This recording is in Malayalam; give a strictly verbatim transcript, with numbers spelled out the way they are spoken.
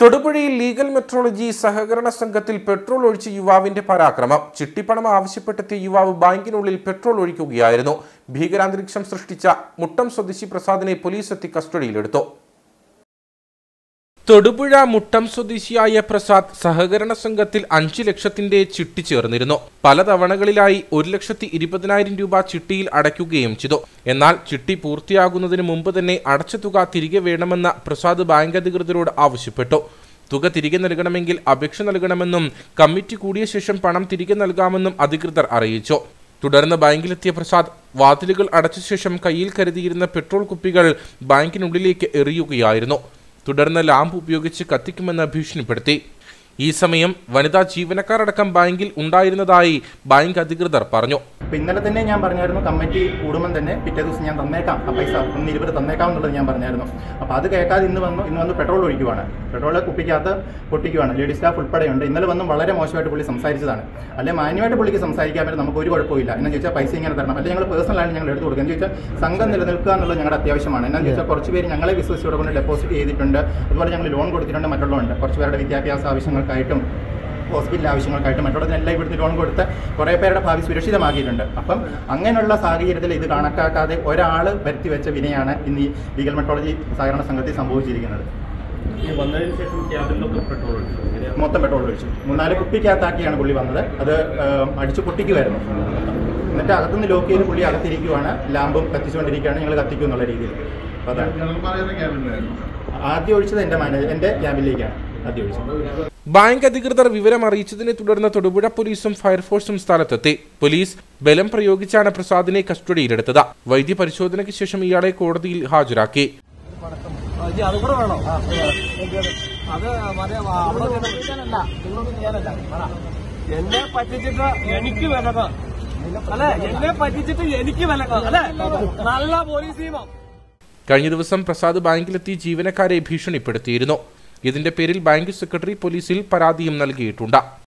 തൊടുപുഴയിൽ ലീഗൽ മെട്രോളജി സഹകരണ സംഘത്തിൽ പെട്രോൾ ഒഴിച്ച യുവാവിന്റെ പരാക്രമം. ചിട്ടിപ്പണം ആവശ്യപ്പെട്ടെത്തിയ യുവാവ് ബാങ്കിനുള്ളിൽ പെട്രോൾ ഒഴിക്കുകയായിരുന്നു. ഭീകരാന്തരീക്ഷം സൃഷ്ടിച്ച മുട്ടം സ്വദേശി പ്രസാദിനെ പോലീസ് എത്തി കസ്റ്റഡിയിലെടുത്തു. തൊടുപുഴ മുട്ടം സ്വദേശിയായ പ്രസാദ് സഹകരണ സംഘത്തിൽ അഞ്ചു ലക്ഷത്തിന്റെ ചിട്ടി ചേർന്നിരുന്നു. പല തവണകളിലായി ഒരു ലക്ഷത്തി ഇരുപതിനായിരം രൂപ ചിട്ടിയിൽ അടയ്ക്കുകയും ചെയ്തു. എന്നാൽ ചിട്ടി പൂർത്തിയാകുന്നതിന് മുമ്പ് തന്നെ അടച്ച തുക തിരികെ വേണമെന്ന പ്രസാദ് ബാങ്ക് അധികൃതരോട് ആവശ്യപ്പെട്ടു. തുക തിരികെ നൽകണമെങ്കിൽ അപേക്ഷ നൽകണമെന്നും കമ്മിറ്റി കൂടിയ ശേഷം പണം തിരികെ നൽകാമെന്നും അധികൃതർ അറിയിച്ചു. തുടർന്ന് ബാങ്കിലെത്തിയ പ്രസാദ് വാതിലുകൾ അടച്ച ശേഷം കയ്യിൽ കരുതിയിരുന്ന പെട്രോൾ കുപ്പികൾ ബാങ്കിനുള്ളിലേക്ക് എറിയുകയായിരുന്നു. തുടർന്ന് ലാമ്പ് ഉപയോഗിച്ച് കത്തിക്കുമെന്ന് ഭീഷണിപ്പെടുത്തി. ഈ സമയം വനിതാ ജീവനക്കാരടക്കം ബാങ്കിൽ ഉണ്ടായിരുന്നതായി ബാങ്ക് അധികൃതർ പറഞ്ഞു. ഇന്നലെ തന്നെ ഞാൻ പറഞ്ഞായിരുന്നു കമ്മിറ്റി കൂടുമ്പോൾ തന്നെ പിറ്റേ ദിവസം ഞാൻ തന്നേക്കാം, ആ പൈസ ഒന്ന് ഇരുപത് തന്നേക്കാം എന്നുള്ളത് ഞാൻ പറഞ്ഞായിരുന്നു. അപ്പോൾ അത് കേൾക്കാതെ ഇന്ന് വന്നു ഇന്ന് വന്ന് പെട്രോൾ ഒഴിക്കുവാണ്. പെട്രോൾ കുപ്പിക്കകത്ത് പൊട്ടിക്കുവാണ്. ലേഡീസ് സ്റ്റാഫ് ഉൾപ്പെടെയുണ്ട്. ഇന്നലെ വന്നും വളരെ മോശമായിട്ട് പുള്ളി സംസാരിച്ചതാണ്. അല്ലെങ്കിൽ മാന്യമായിട്ട് പുള്ളിക്ക് സംസാരിക്കാൻ പറ്റും, നമുക്ക് ഒരു കുഴപ്പമില്ല. എന്ന് ചോദിച്ചാൽ പൈസ ഇങ്ങനെ തരണം, അല്ലെങ്കിൽ ഞങ്ങൾ പേഴ്സണലായിട്ട് ഞങ്ങൾ എടുത്ത് കൊടുക്കുക എന്ന് ചോദിച്ചാൽ സംഘം നിലനിൽക്കുക എന്നുള്ളത് ഞങ്ങളുടെ അത്യാവശ്യമാണ്. എന്നാന്ന് ചോദിച്ചാൽ കുറച്ച് പേര് ഞങ്ങളെ വിശ്വസിച്ചോടെ കൊണ്ട് ഡെപ്പോസിറ്റ് ചെയ്തിട്ടുണ്ട്. അതുപോലെ ഞങ്ങൾ ലോൺ കൊടുത്തിട്ടുണ്ട്. മറ്റുള്ളതുണ്ട് കുറച്ച് പേരുടെ വിദ്യാഭ്യാസ ആവശ്യങ്ങൾക്കായിട്ടും ഹോസ്പിറ്റൽ ആവശ്യങ്ങൾക്കായിട്ടും മറ്റുള്ളതിനെല്ലാം ഇവിടുന്ന് ലോൺ കൊടുത്ത് കുറേ പേരുടെ ഭാവി സുരക്ഷിതമാക്കിയിട്ടുണ്ട്. അപ്പം അങ്ങനെയുള്ള സാഹചര്യത്തിൽ ഇത് കണക്കാക്കാതെ ഒരാൾ വരുത്തി വെച്ച വിനയാണ് ഇന്ന് ഈ ലീഗൽ മെട്രോളജി സഹകരണ സംഘത്തിൽ സംഭവിച്ചിരിക്കുന്നത്. മൊത്തം പെട്രോൾ ഒഴിച്ചു. മൂന്നാല് കുപ്പിക്കകത്താക്കിയാണ് പുള്ളി വന്നത്. അത് അടിച്ചു പൊട്ടിക്കുമായിരുന്നു. എന്നിട്ട് അകത്തുനിന്ന് ലോക്ക് ചെയ്ത് പുള്ളി അകത്തിരിക്കുവാണ്. ലാമ്പും കത്തിച്ചുകൊണ്ടിരിക്കുകയാണ്. ഞങ്ങൾ കത്തിക്കും എന്നുള്ള രീതിയിൽ. ആദ്യം ഒഴിച്ചത് എൻ്റെ മാനേജർ എൻ്റെ ക്യാമ്പിലേക്കാണ് ആദ്യം ഒഴിച്ചത്. ബാങ്ക് അധികൃതർ വിവരം അറിയിച്ചതിനെ തുടർന്ന് തൊടുപുഴ പോലീസും ഫയർഫോഴ്സും സ്ഥലത്തെത്തി. പോലീസ് ബലം പ്രയോഗിച്ചാണ് പ്രസാദിനെ കസ്റ്റഡിയിലെടുത്തത്. വൈദ്യ പരിശോധനയ്ക്ക് ശേഷം ഇയാളെ കോടതിയിൽ ഹാജരാക്കി. എന്നെ പറ്റിച്ചിട്ട് എനിക്ക് വിലക്ക് അല്ലെ എന്നെ പറ്റിച്ചിട്ട് എനിക്ക് വിലക്ക് അല്ലെ നല്ല പോലീസ് നിയമം. കഴിഞ്ഞ ദിവസം പ്രസാദ് ബാങ്കിലെത്തി ജീവനക്കാരെ ഭീഷണിപ്പെടുത്തിയിരുന്നു. ഇതിന്റെ പേരിൽ ബാങ്ക് സെക്രട്ടറി പോലീസിൽ പരാതിയും നൽകിയിട്ടുണ്ട്.